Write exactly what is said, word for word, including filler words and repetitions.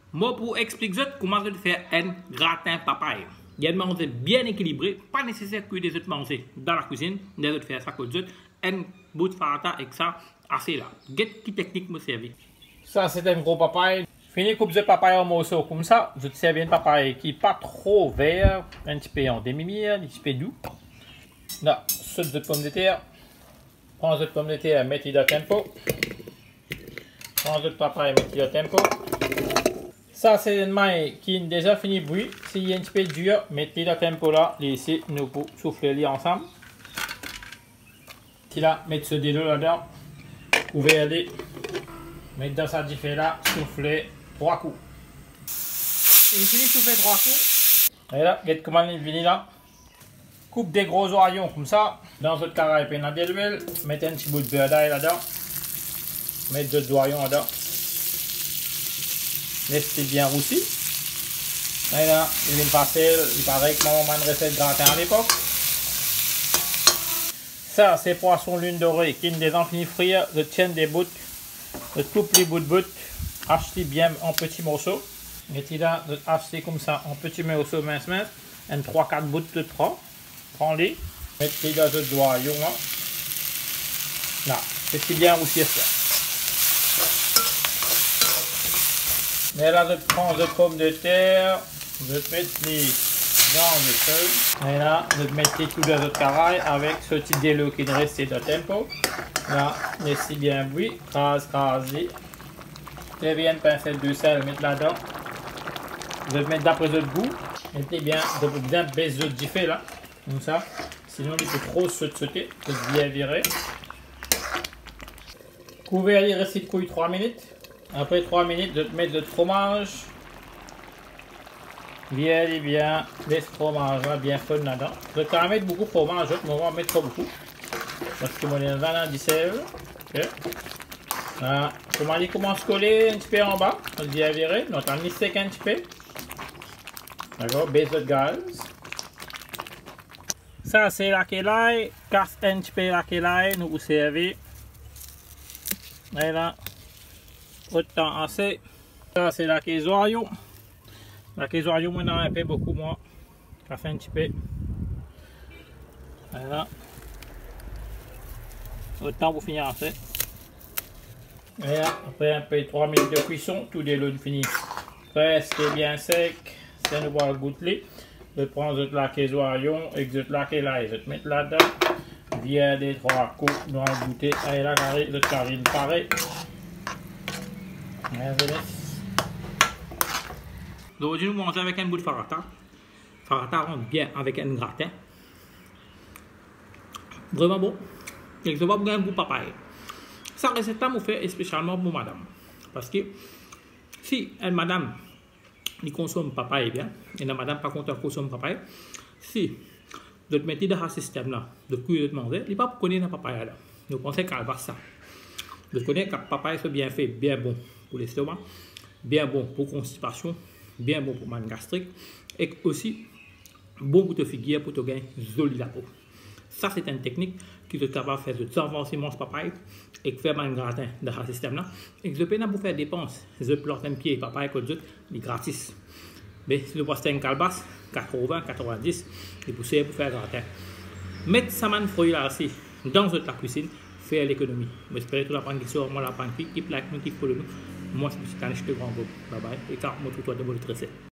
Moi, pour expliquer comment faire un gratin papaye. Il y a une manger bien équilibré, pas nécessaire que des autres manger dans la cuisine, des autres faire ça que d'autres, un bout de farata et ça, assez là. Quelle qui technique me servit? Ça, c'est un gros papaye. Fini coupe de papaye en morceaux comme ça. Je te sers une papaye qui n'est pas trop vert, un petit peu en demi-mire, un petit peu doux. Là, sauce de pommes de terre. Prends de pommes de terre, mettez dans tempo. Prends de papaye, mettez dans tempo. Ça, c'est une maille qui est déjà fini bruit. S'il y a un petit peu dur, mettez dans tempo là. Laissez nous pour souffler les ensemble. Puis là, mettez ce délo là-dedans. Ouvrez-les. Mettez dans sa diffé là, soufflez trois coups. Et fini souffler trois coups. Et là, regardez comment il vient là. Coupe des gros oignons comme ça. Dans votre caraïbe, il y a de l'huile. Mettez un petit bout de beurre d'ail là-dedans. Mettez deux oignons là-dedans. Laissez bien roussi. Et là, il est facile. Il paraît que maman m'a une recette gratin à l'époque. Ça, c'est poisson lune dorée qui ne les en finit frire. Je tiens des bouts. Je coupe les bouts de bout. Achetez bien en petits morceaux. Mettez là, achetez comme ça en petits morceaux mince mince. Un trois quatre bouts de trois. Prends-les. Mettez dans le oignon là. Là, c'est bien roussi ça. Mais là, je prends des pommes de terre, je mets les dans le feu. Et là, je mets tout dans le caraïbe avec ce petit délo qui est resté de tempo. Là, laissez bien bruit, crase, crasez. Très bien, une pincette de sel, mettre là-dedans. Je vais mettre d'après votre goût. Mettez bien, de bien baisser du fait là, comme ça. Sinon, il peut trop se sauter, c'est bien viré. Couvrez les restez de couille trois minutes. Après trois minutes, de mettre le fromage. Bien et bien, les fromages là, bien fun là-dedans. Je vais mettre beaucoup de fromage, mais on va mettre pas beaucoup. Parce que mon est dans du sel. Ok. Voilà. Comment il commence à coller un petit peu en bas. On le bien viré. Donc on met sec un petit peu. D'accord, baisse le gaz. Ça c'est la kélaï. Casse un petit peu la kélaï, nous vous servez. Et là. Autant assez. Ça c'est la kézoyau. La kézoyau maintenant un peu beaucoup moins. Ça fait un petit peu. Voilà. Autant pour finir assez. Et là, après un peu trois minutes de cuisson, tout est l'eau fini. Presque bien sec. C'est nous voir goûter. Je prends de la kézoyau et de la kélaï. Je vais te mettre là-dedans. Bien des trois coups dans le goûter. Et là, le carine pareil. Aujourd'hui, nous mangeons avec un bout de farata. Farata rentre bien avec un gratin. Vraiment bon. Et je vais vous un goût papaye. Cette recette-là, je fais spécialement pour madame. Parce que si une madame qui consomme papaye bien, et la madame par contre consomme papaye, si vous mettez dans ce système-là, de cuire de manger, il n'est pas pour connaître la papaye là. Vous pensez qu'elle va ça. Vous connaissez que la papaye c'est bien fait, bien bon pour l'estomac, bien bon pour constipation, bien bon pour mal gastrique, et aussi bon pour te figuer, pour te gagner joli la peau. Ça, c'est une technique qui est capable de faire de s'avancer mon papaye et de faire un gratin dans ce système-là. Et que je peux pas pour faire dépenses. Je plante un pied papaye que d'autres, il est gratis. Mais si vous postez une calebasse, quatre-vingts, quatre-vingt-dix, et pour faire gratin. Mettre ça man fruit là aussi dans la cuisine, faire l'économie. J'espère que tout la prendre qui sort, moi la prendre qui plaque, qui follow nous. Moi, je suis un grand groupe. Bye bye. Et car moi, tout toi de bonne recette.